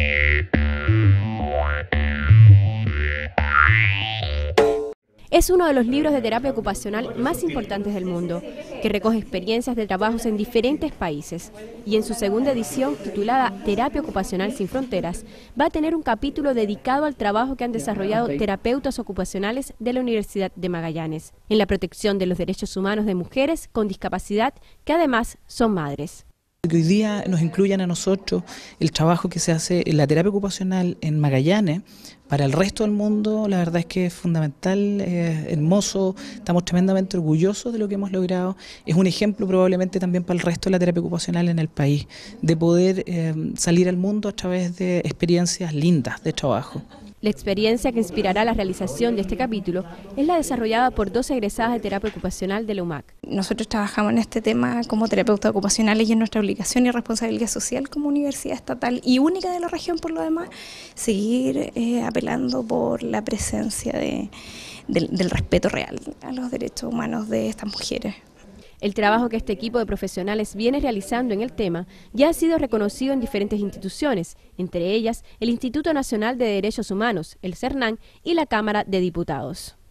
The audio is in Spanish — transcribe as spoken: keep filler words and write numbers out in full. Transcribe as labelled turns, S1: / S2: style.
S1: Es uno de los libros de terapia ocupacional más importantes del mundo, que recoge experiencias de trabajos en diferentes países. Y en su segunda edición, titulada Terapia Ocupacional sin Fronteras, va a tener un capítulo dedicado al trabajo que han desarrollado terapeutas ocupacionales de la Universidad de Magallanes, en la protección de los derechos humanos de mujeres con discapacidad, que además son madres.
S2: Que hoy día nos incluyan a nosotros el trabajo que se hace en la terapia ocupacional en Magallanes, para el resto del mundo, la verdad es que es fundamental, es hermoso, estamos tremendamente orgullosos de lo que hemos logrado. Es un ejemplo probablemente también para el resto de la terapia ocupacional en el país, de poder eh, salir al mundo a través de experiencias lindas de trabajo.
S1: La experiencia que inspirará la realización de este capítulo es la desarrollada por dos egresadas de terapia ocupacional de la U M A C.
S3: Nosotros trabajamos en este tema como terapeutas ocupacionales y es nuestra obligación y responsabilidad social como universidad estatal y única de la región por lo demás, seguir eh, apelando por la presencia de, del, del respeto real a los derechos humanos de estas mujeres.
S1: El trabajo que este equipo de profesionales viene realizando en el tema ya ha sido reconocido en diferentes instituciones, entre ellas el Instituto Nacional de Derechos Humanos, el CERNAN y la Cámara de Diputados.